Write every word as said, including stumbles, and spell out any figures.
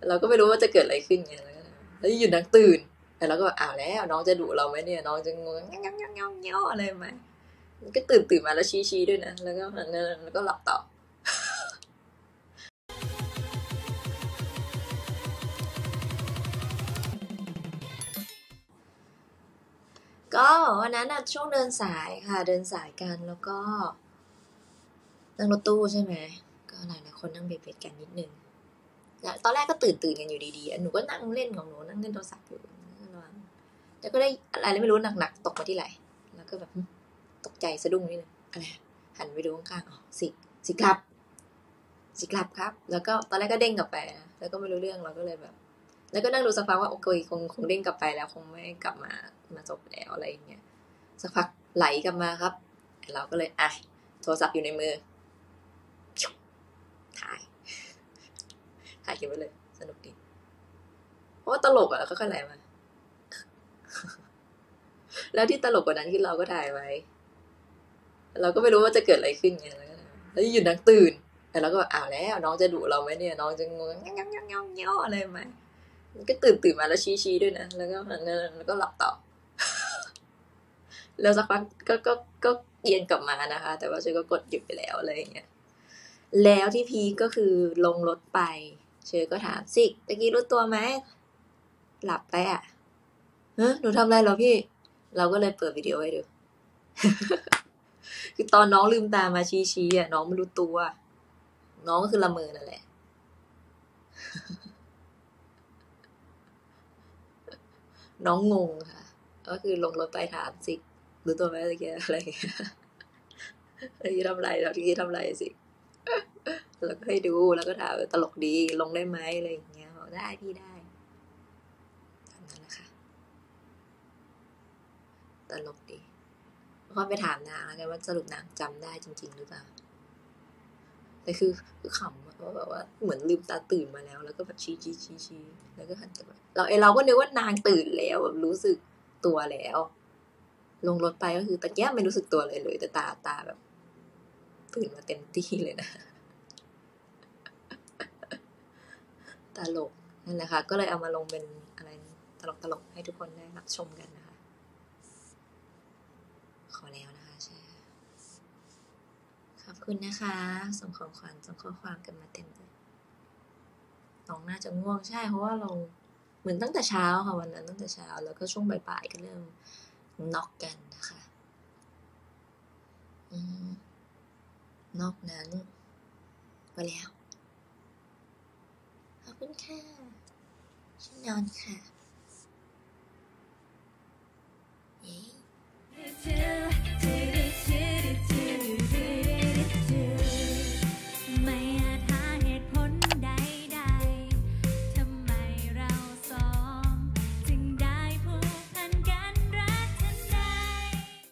เราก็ไม่รู้ว่าจะเกิดอะไรขึ้นไงแล้วอยู่นางตื่นแต่เราก็อ้าวแล้วน้องจะดุเราไหมเนี่ยน้องจะงงเงี้ยเงี้ยเงี้ยเงี้ยอะไรไหมมันก็ตื่นตื่นมาแล้วชี้ชี้ด้วยนะแล้วก็แล้วก็หลับต่อก็วันนั้นอะช่วงเดินสายค่ะเดินสายกันแล้วก็นั่งรถตู้ใช่ไหมก็หลายหลายคนนั่งเบียดเบียดกันนิดนึงตอนแรกก็ตื่นตื่นกันอยู่ดีๆหนูก็นั่งเล่นของหนูนั่งเล่นโทรศัพท์อยู่แล้วก็ได้อะไรไม่รู้หนักๆตกมาที่ไหล่แล้วก็แบบตกใจสะดุ้งนิดนึงอะไรหันไปดูข้างๆอ๋อสิสิกลับสิกลับครับแล้วก็ตอนแรกก็เด้งกลับไปนะแล้วก็ไม่รู้เรื่องเราก็เลยแบบแล้วก็นั่งดูสักพักว่าโอเคคงคงเด้งกลับไปแล้วคงไม่กลับมามาจบแล้วอะไรอย่างเงี้ยสักพักไหลกลับมาครับเราก็เลยอ่ะโทรศัพท์อยู่ในมือถ่ายถ่ายเก็บไว้เลยสนุกดีเพราะว่าตลกอ่ะเขาก็ไหลมาแล้วที่ตลกกว่านั้นคือเราก็ถ่ายไว้เราก็ไม่รู้ว่าจะเกิดอะไรขึ้นไงแล้วอยู่นางตื่นแต่เราก็อ้าวแล้วน้องจะดุเราไหมเนี่ยน้องจะงงเงี้ยเงี้ยเงี้ยเงี้ยอะไรไหมมันก็ตื่นตื่นมาแล้วชี้ชี้ด้วยนะแล้วก็แล้วก็หลับต่อแล้วสักพักก็ก็ก็เอียนกลับมานะคะแต่ว่าฉันก็กดหยุดไปแล้วอะไรอย่างเงี้ยแล้วที่พีก็คือลงรถไปเชอก็ถามสิตะกี้รู้ตัวไหมหลับไปอ่ะเฮ้ยหนูทำอะไรเหรอพี่เราก็เลยเปิดวิดีโอให้ดูคือตอนน้องลืมตามาชี้ชี้อ่ะน้องไม่รู้ตัวน้องก็คือละเมอนั่นแหละน้องงงค่ะก็คือลงรถไปถามสิรู้ตัวไหมตะกี้อะไรอย่างเงี้ยตะกี้ทำไรเราตะกี้ทำไรสิแล้วก็ให้ดูแล้วก็ถามตลกดีลงได้ไหมอะไรอย่างเงี้ยบอกได้พี่ได้ทำนั้นแหละค่ะตลกดีก็ไปถามนางแล้วกันว่าสรุปนางจำได้จริงๆหรือเปล่าแต่คือคือขำว่าแบบว่าเหมือนลืมตาตื่นมาแล้วแล้วก็แบบชี้ชี้ชี้ชี้แล้วก็หันกลับมาเราไอเราก็นึกว่านางตื่นแล้วแบบรู้สึกตัวแล้วลงรถไปก็คือตะแก้ไม่รู้สึกตัวเลยเลยแต่ตาตาแบบตื่นมาเต็มที่เลยนะตลกนั่นแหละค่ะก็เลยเอามาลงเป็นอะไรตลกตลกให้ทุกคนได้รับชมกันนะคะขอแล้วนะคะใช่ขอบคุณนะคะส่งของขวัญส่งข้อความกันมาเต็มเลยน้องน่าจะง่วงใช่เพราะว่าเราเหมือนตั้งแต่เช้าค่ะวันนั้นตั้งแต่เช้าแล้วก็ช่วงบ่ายๆก็เริ่มน็อกกันนะคะอืมนอกนั้นไปแล้วขอบคุณค่ะฉันนอนค่ะ